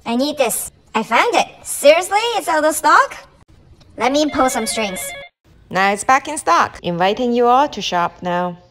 I need this. I found it. Seriously? It's out of stock? Let me pull some strings. Now it's back in stock, inviting you all to shop now.